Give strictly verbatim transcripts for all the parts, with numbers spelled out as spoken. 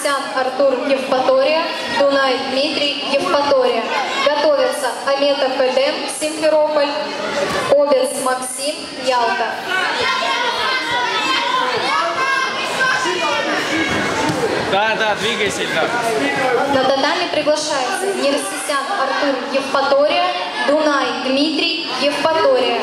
Нерсисян Артур, Евпатория, Дунай Дмитрий, Евпатория. Готовятся Аметов Эдем, Симферополь, Обец Максим, Ялта. Да, да, двигайся, да. На татами приглашается Нерсисян Артур, Евпатория, Дунай Дмитрий, Евпатория.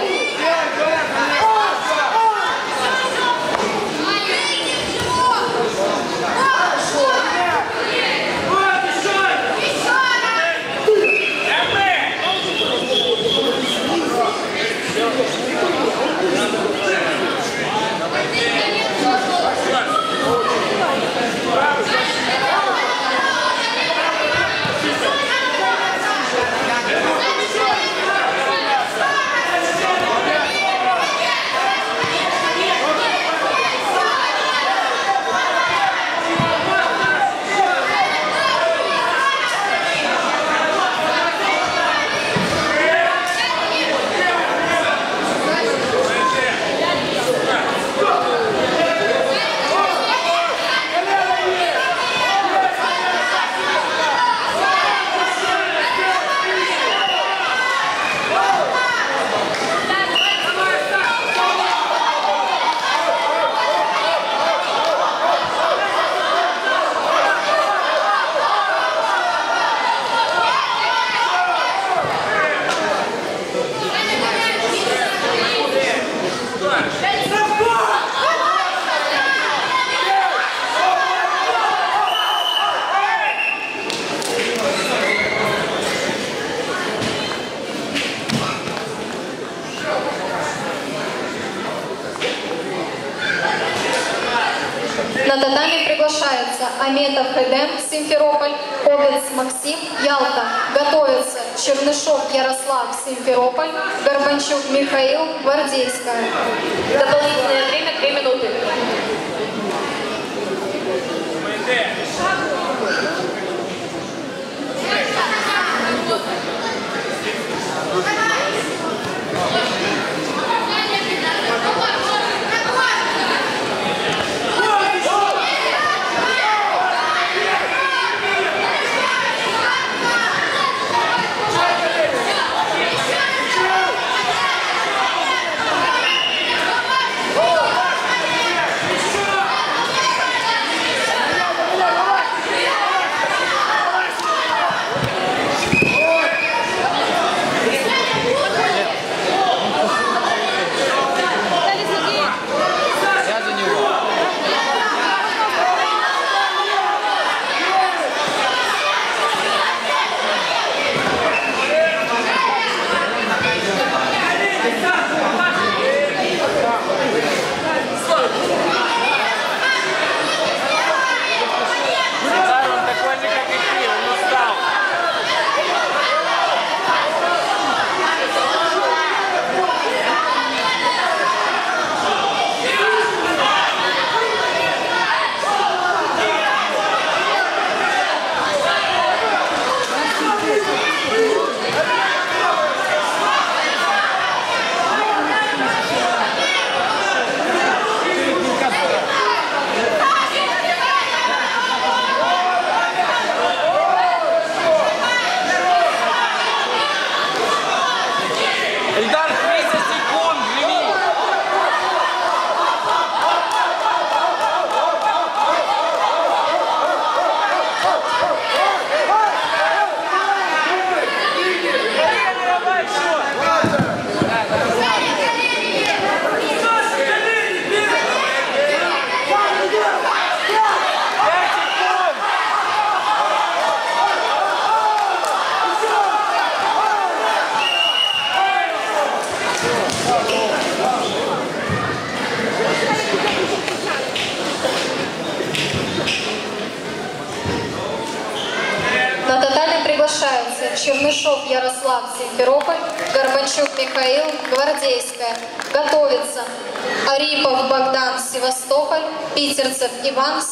На татами приглашается Аметов Эдем, Симферополь, Обец Максим, Ялта. Готовятся Чернышов Ярослав, Симферополь, Горбанчук Михаил, Гвардейская. Дополнительное время две минуты. Эльдар, тридцать секунд, живи! На татами приглашаются Чернышов Ярослав, Симферополь, Горбанчук Михаил, Гвардейская. Готовится Арипов Богдан, Севастополь, Питерцев Иван,